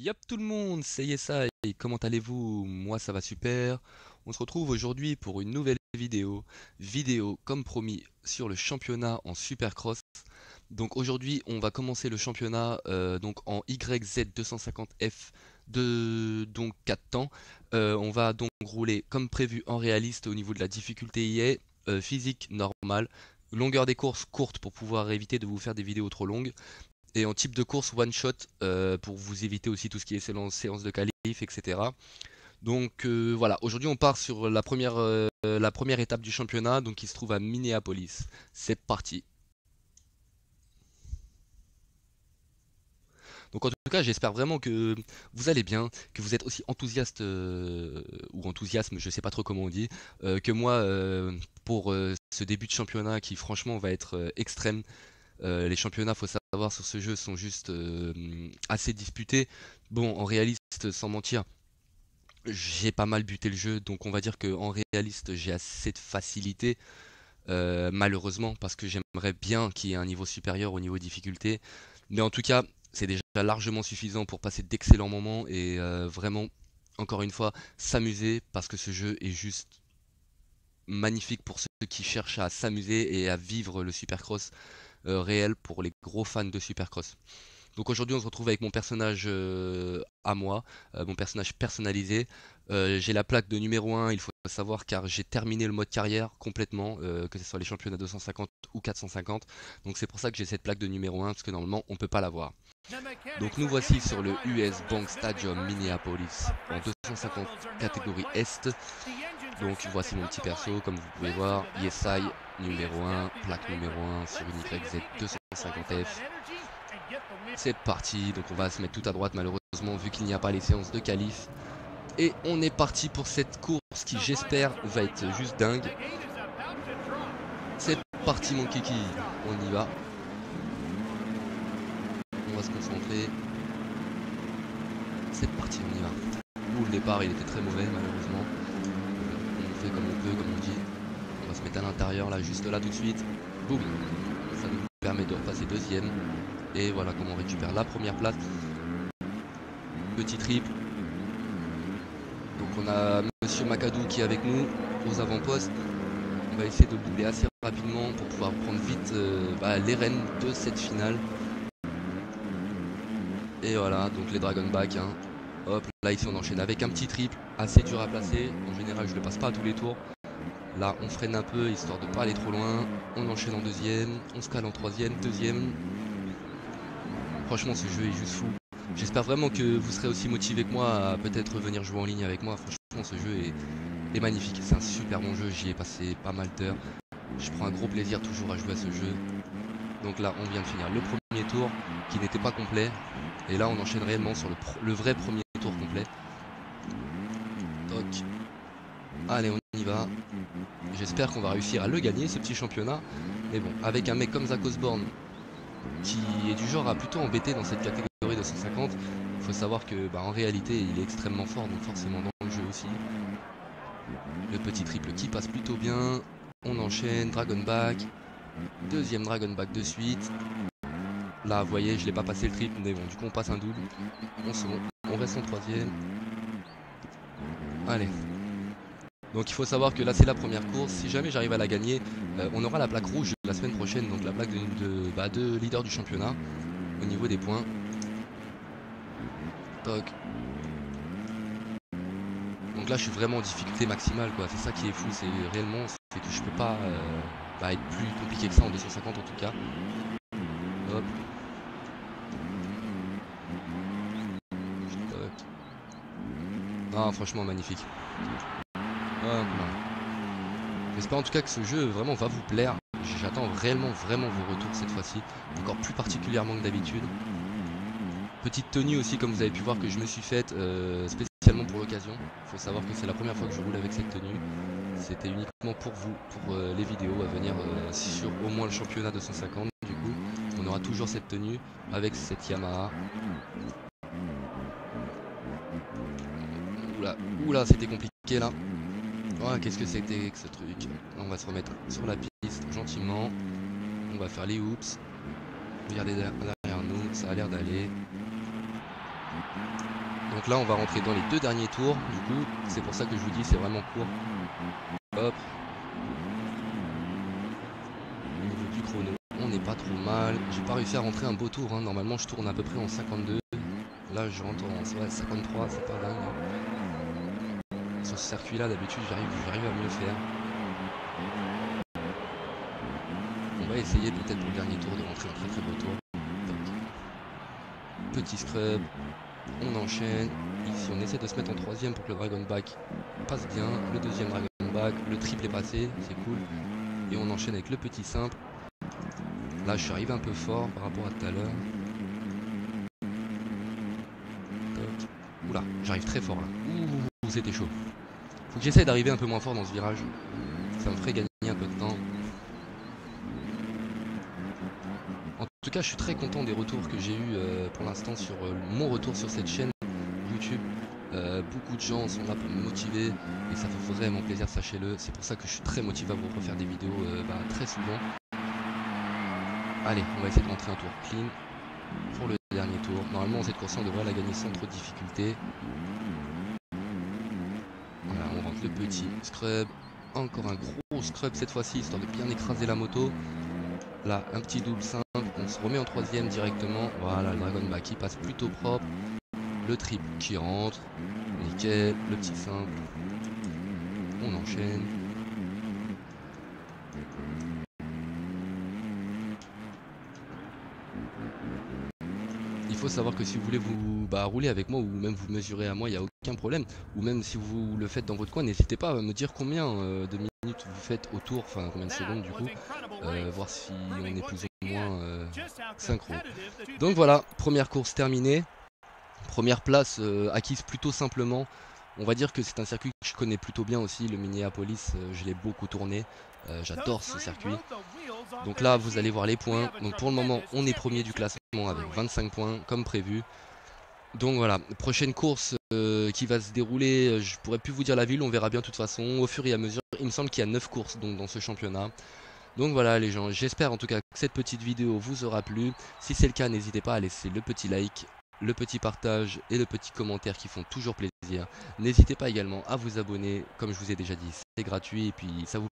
Yop tout le monde, ça y est ça, et comment allez-vous? Moi ça va super. On se retrouve aujourd'hui pour une nouvelle vidéo comme promis sur le championnat en Supercross. Donc aujourd'hui on va commencer le championnat donc en YZ250F de donc 4 temps. On va donc rouler comme prévu en réaliste au niveau de la difficulté IA, physique normale, longueur des courses courte pour pouvoir éviter de vous faire des vidéos trop longues. Et en type de course one shot pour vous éviter aussi tout ce qui est séance de qualif, etc. Donc voilà, aujourd'hui on part sur la première étape du championnat, donc qui se trouve à Minneapolis. C'est parti. Donc en tout cas, j'espère vraiment que vous allez bien, que vous êtes aussi enthousiaste ou enthousiasme, je sais pas trop comment on dit, que moi pour ce début de championnat qui franchement va être extrême. Les championnats, faut savoir, sur ce jeu sont juste assez disputés. Bon, en réaliste, sans mentir, j'ai pas mal buté le jeu, donc on va dire que en réaliste, j'ai assez de facilité, malheureusement, parce que j'aimerais bien qu'il y ait un niveau supérieur au niveau difficulté. Mais en tout cas, c'est déjà largement suffisant pour passer d'excellents moments et vraiment, encore une fois, s'amuser, parce que ce jeu est juste magnifique pour ceux qui cherchent à s'amuser et à vivre le supercross réel pour les gros fans de Supercross. Donc aujourd'hui on se retrouve avec mon personnage à moi, mon personnage personnalisé. J'ai la plaque de numéro 1, il faut savoir, car j'ai terminé le mode carrière complètement, que ce soit les championnats 250 ou 450. Donc c'est pour ça que j'ai cette plaque de numéro 1, parce que normalement on peut pas l'avoir. Donc nous voici sur le US Bank Stadium Minneapolis en 250 catégorie Est. Donc voici mon petit perso, comme vous pouvez voir, Yesai numéro 1, plaque numéro 1 sur une YZ250F. C'est parti, donc on va se mettre tout à droite malheureusement vu qu'il n'y a pas les séances de qualif. Et on est parti pour cette course qui j'espère va être juste dingue. C'est parti mon kiki, on y va. On va se concentrer. C'est parti, on y va. Ouh, le départ il était très mauvais malheureusement. On fait comme on peut, comme on dit. On va se mettre à l'intérieur là, juste là tout de suite. Boum. Ça nous permet de repasser deuxième. Et voilà comment on récupère la première place. Petit triple. Donc on a Monsieur Macadou qui est avec nous aux avant-postes. On va essayer de doubler assez rapidement pour pouvoir prendre vite les rênes de cette finale. Et voilà, donc les Dragon Back. Hein. Hop, là ici on enchaîne avec un petit triple, assez dur à placer. En général je le passe pas à tous les tours. Là on freine un peu histoire de pas aller trop loin. On enchaîne en deuxième, on se cale en troisième, deuxième. Franchement ce jeu est juste fou. J'espère vraiment que vous serez aussi motivé que moi à peut-être venir jouer en ligne avec moi. Franchement ce jeu est magnifique. C'est un super bon jeu, j'y ai passé pas mal d'heures. Je prends un gros plaisir toujours à jouer à ce jeu. Donc là on vient de finir le premier tour qui n'était pas complet. Et là on enchaîne réellement sur le vrai premier tour complet. Toc. Allez on y va. J'espère qu'on va réussir à le gagner ce petit championnat. Mais bon, avec un mec comme Zach Osborne qui est du genre à plutôt embêter dans cette catégorie de 150, il faut savoir que en réalité il est extrêmement fort, donc forcément dans le jeu aussi. Le petit triple qui passe plutôt bien. On enchaîne, Dragon Back. Deuxième Dragon Back de suite. Là vous voyez je l'ai pas passé le triple, mais bon du coup on passe un double. On reste en troisième. Allez. Donc il faut savoir que là c'est la première course. Si jamais j'arrive à la gagner, on aura la plaque rouge la semaine prochaine, donc la plaque de leader du championnat au niveau des points. Toc. Donc là je suis vraiment en difficulté maximale quoi. C'est ça qui est fou, c'est réellement c'est que je peux pas être plus compliqué que ça en 250 en tout cas. Hop. Toc. Ah franchement magnifique. Hop là. J'espère en tout cas que ce jeu vraiment va vous plaire. J'attends réellement vraiment vos retours cette fois-ci, encore plus particulièrement que d'habitude. Petite tenue aussi comme vous avez pu voir que je me suis faite spécialement pour l'occasion. Il faut savoir que c'est la première fois que je roule avec cette tenue. C'était uniquement pour vous, pour les vidéos à venir sur au moins le championnat 250. Du coup, on aura toujours cette tenue avec cette Yamaha. Oula, c'était compliqué là. Oh, qu'est-ce que c'était que ce truc? On va se remettre sur la piste gentiment. On va faire les hoops. Regardez derrière nous, ça a l'air d'aller. Donc là on va rentrer dans les 2 derniers tours. Du coup c'est pour ça que je vous dis c'est vraiment court. Hop. Au niveau du chrono, on n'est pas trop mal. J'ai pas réussi à rentrer un beau tour, hein. Normalement je tourne à peu près en 52. Là je rentre en 53, c'est pas dingue, hein. Sur ce circuit là d'habitude j'arrive à mieux faire. On va essayer peut-être pour le dernier tour de rentrer un très beau tour. Petit scrub, on enchaîne. Ici on essaie de se mettre en 3ème pour que le dragon back passe bien. Le 2e dragon back, le triple est passé, c'est cool. Et on enchaîne avec le petit simple. Là je suis arrivé un peu fort par rapport à tout à l'heure. Oula, j'arrive très fort là. Ouh, c'était chaud. Faut que j'essaie d'arriver un peu moins fort dans ce virage. Ça me ferait gagner un peu de temps. En tout cas, je suis très content des retours que j'ai eu pour l'instant sur mon retour sur cette chaîne YouTube. Beaucoup de gens sont là pour me motiver et ça fait vraiment plaisir, sachez-le. C'est pour ça que je suis très motivé à vous refaire des vidéos très souvent. Allez, on va essayer de rentrer un tour clean pour le dernier tour. Normalement, cette course on devrait la gagner sans trop de difficulté. Voilà, on rentre le petit scrub. Encore un gros scrub cette fois-ci, histoire de bien écraser la moto. Là, un petit double simple, on se remet en 3ème directement. Voilà, le dragon back qui passe plutôt propre. Le triple qui rentre. Nickel, le petit simple. On enchaîne. Il faut savoir que si vous voulez vous rouler avec moi ou même vous mesurer à moi, il n'y a aucun problème. Ou même si vous le faites dans votre coin, n'hésitez pas à me dire combien de minutes vous faites au tour, enfin combien de secondes du coup, voir si on est plus ou moins synchro. Donc voilà, première course terminée, première place acquise plutôt simplement. On va dire que c'est un circuit que je connais plutôt bien aussi, le Minneapolis, je l'ai beaucoup tourné, j'adore ce circuit. Donc là vous allez voir les points, donc pour le moment on est premier du classement avec 25 points comme prévu. Donc voilà, prochaine course qui va se dérouler, je pourrais plus vous dire la ville, on verra bien de toute façon au fur et à mesure. Il me semble qu'il y a 9 courses donc, dans ce championnat. Donc voilà les gens, j'espère en tout cas que cette petite vidéo vous aura plu. Si c'est le cas, n'hésitez pas à laisser le petit like, le petit partage et le petit commentaire qui font toujours plaisir. N'hésitez pas également à vous abonner, comme je vous ai déjà dit, c'est gratuit et puis ça vous